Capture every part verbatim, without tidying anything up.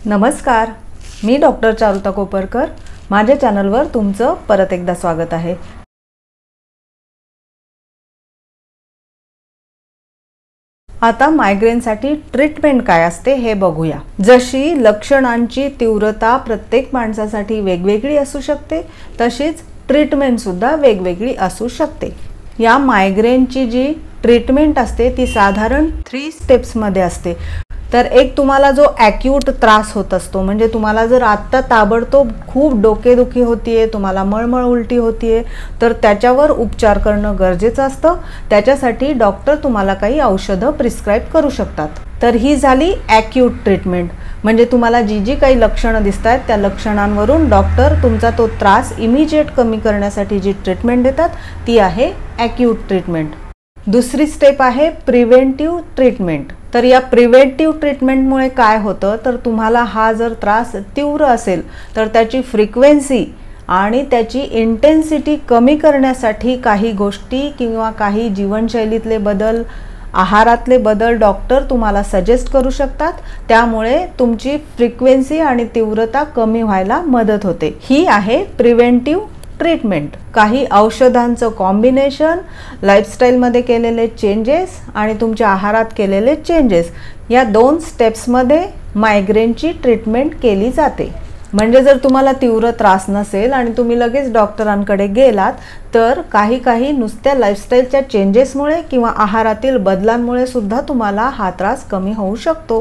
नमस्कार, मी डॉक्टर चारुता कोपरकर. माझ्या चॅनलवर तुमचं परत एकदा स्वागत आहे. आता मायग्रेनसाठी ट्रीटमेंट काय असते हे बघूया. जशी लक्षणांची तीव्रता प्रत्येक माणसासाठी वेगवेगळी असू शकते, तशीच ट्रीटमेंट सुद्धा वेगवेगळी असू शकते. या मायग्रेनची जी ट्रीटमेंट असते ती साधारण थ्री स्टेप्स मध्ये असते. तर एक तुम्हाला जो ॲक्यूट त्रास होत असतो, म्हणजे तुम्हाला जर आत्ता ताबडतोब खूप डोकेदुखी होतीये, तुम्हाला मळमळ उलटी होतीये, तर त्याच्यावर उपचार करणं गरजेचं असतं. त्याच्यासाठी डॉक्टर तुम्हाला काही औषधं प्रिस्क्राईब करू शकतात. तर ही झाली ॲक्यूट ट्रीटमेंट, म्हणजे तुम्हाला जी जी काही लक्षणं दिसत आहेत त्या लक्षणांवरून डॉक्टर तुमचा तो त्रास इमिजिएट कमी करण्यासाठी जी ट्रीटमेंट देतात ती आहे ॲक्यूट ट्रीटमेंट. दुसरी स्टेप आहे प्रिव्हेंटिव्ह ट्रीटमेंट. तर या प्रिव्हेंटिव्ह ट्रीटमेंटमुळे काय होतं, तर तुम्हाला हा जर त्रास तीव्र असेल तर त्याची फ्रिक्वेन्सी आणि त्याची इंटेन्सिटी कमी करण्यासाठी काही गोष्टी किंवा काही जीवनशैलीतले बदल, आहारातले बदल डॉक्टर तुम्हाला सजेस्ट करू शकतात. त्यामुळे तुमची फ्रिक्वेन्सी आणि तीव्रता कमी व्हायला मदत होते. ही आहे प्रिव्हेंटिव्ह ट्रीटमेंट. काही औषधांचं कॉम्बिनेशन, लाईफस्टाईलमध्ये केलेले चेंजेस आणि तुमच्या आहारात केलेले चेंजेस, या दोन स्टेप्समध्ये मायग्रेनची ट्रीटमेंट केली जाते. म्हणजे जर तुम्हाला तीव्र त्रास नसेल आणि तुम्ही लगेच डॉक्टरांकडे गेलात, तर काही काही नुसत्या लाईफस्टाईलच्या चेंजेसमुळे किंवा आहारातील बदलांमुळे सुद्धा तुम्हाला हा त्रास कमी होऊ शकतो.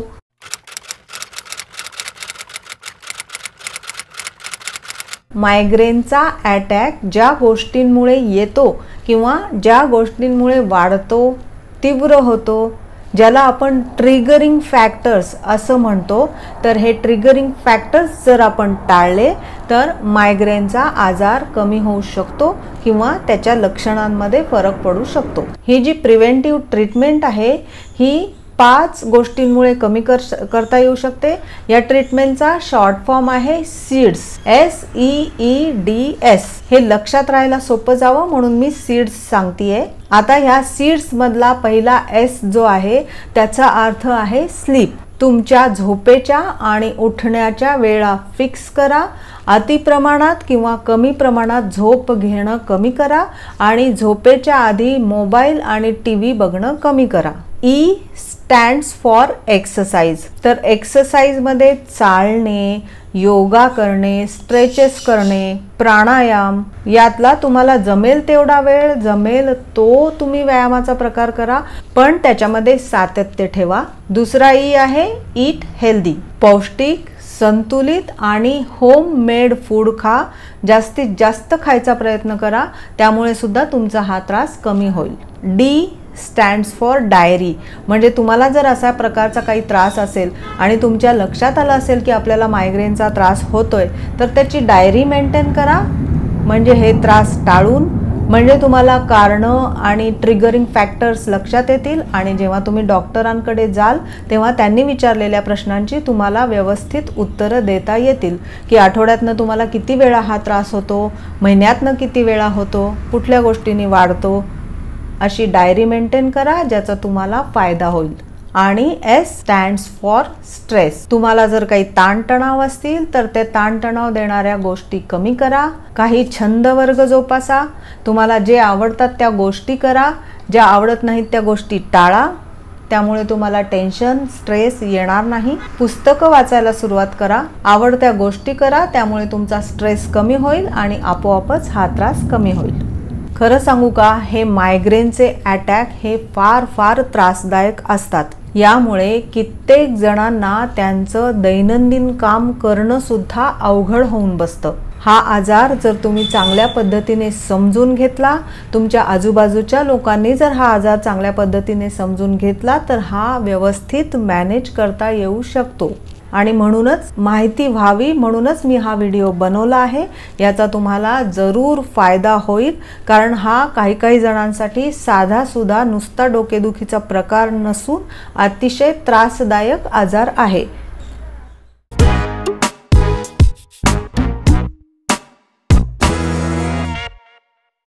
मायग्रेनचा अटॅक ज्या गोष्टींमुळे येतो किंवा ज्या गोष्टींमुळे वाढतो, तीव्र होतो, ज्याला आपण ट्रिगरिंग फॅक्टर्स असं म्हणतो, तर हे ट्रिगरिंग फॅक्टर्स जर आपण टाळले तर मायग्रेनचा आजार कमी होऊ शकतो किंवा त्याच्या लक्षणांमध्ये फरक पडू शकतो. ही जी प्रिव्हेंटिव्ह ट्रीटमेंट आहे ही पाच गोष्टींमुळे कमी कर करता येऊ शकते. या ट्रीटमेंटचा शॉर्ट फॉर्म आहे SEEDS, S E E D S. हे लक्षात राहायला सोपं जावं म्हणून मी सीड्स सांगतेय. आता ह्या सीड्स मधला पहिला एस जो आहे त्याचा अर्थ आहे स्लीप. तुमच्या झोपेच्या आणि उठण्याच्या वेळा फिक्स करा. अति प्रमाणात किंवा कमी प्रमाणात झोप घेणं कमी करा आणि झोपेच्या आधी मोबाईल आणि टी व्ही बघणं कमी करा. E stands for exercise. तर एक्सरसाइजमध्ये चालणे, योगा करणे, स्ट्रेचेस करणे, प्राणायाम, यातला तुम्हाला जमेल तेवढा वेळ, जमेल तो तुम्ही व्यायामाचा प्रकार करा, पण त्याच्यामध्ये सातत्य ठेवा. दुसरा ई आहे ईट हेल्दी. पौष्टिक, संतुलित आणि होम मेड फूड खा. जास्तीत जास्त खायचा प्रयत्न करा, त्यामुळे सुद्धा तुमचा हा त्रास कमी होईल. D stands for diary. म्हणजे तुम्हाला जर अशा प्रकारचा काही त्रास असेल आणि तुमच्या लक्षात आलं असेल की आपल्याला मायग्रेनचा त्रास होतोय, तर त्याची डायरी मेंटेन करा. म्हणजे हे त्रास टाळून, म्हणजे तुम्हाला कारणं आणि ट्रिगरिंग फॅक्टर्स लक्षात येतील आणि जेव्हा तुम्ही डॉक्टरांकडे जाल तेव्हा त्यांनी विचारलेल्या प्रश्नांची तुम्हाला व्यवस्थित उत्तरं देता येतील. की आठवड्यातनं तुम्हाला किती वेळा हा त्रास होतो, महिन्यातनं किती वेळा होतो, कुठल्या गोष्टींनी वाढतो. अशी डायरी मेंटेन करा ज्याचा तुम्हाला फायदा होईल. आणि एस स्टँड्स फॉर स्ट्रेस. तुम्हाला जर काही ताणतणाव असतील तर ते ताणतणाव देणाऱ्या गोष्टी कमी करा. काही छंद वर्ग जोपासा. तुम्हाला जे आवडतात त्या गोष्टी करा, ज्या आवडत नाहीत त्या गोष्टी टाळा. त्यामुळे तुम्हाला टेन्शन, स्ट्रेस येणार नाही. पुस्तकं वाचायला सुरुवात करा. आवडत्या गोष्टी करा, त्यामुळे तुमचा स्ट्रेस कमी होईल आणि आपोआपच हा त्रास कमी होईल. खरं सांगू का, हे मायग्रेनचे अटॅक हे फार फार त्रासदायक असतात. यामुळे कित्येक जणांना त्यांचं दैनंदिन काम करणं सुद्धा अवघड होऊन बसतं. हा आजार जर तुम्ही चांगल्या पद्धतीने समजून घेतला, तुमच्या आजूबाजूच्या लोकांनी जर हा आजार चांगल्या पद्धतीने समजून घेतला, तर हा व्यवस्थित मॅनेज करता येऊ शकतो. आणि म्हणूनच माहिती व्हावी म्हणूनच मी हा व्हिडिओ बनवला आहे. याचा तुम्हाला जरूर फायदा होईल, कारण हा काही काही जणांसाठी साधा सुद्धा नुसता डोकेदुखीचा प्रकार नसून अतिशय त्रासदायक आजार आहे.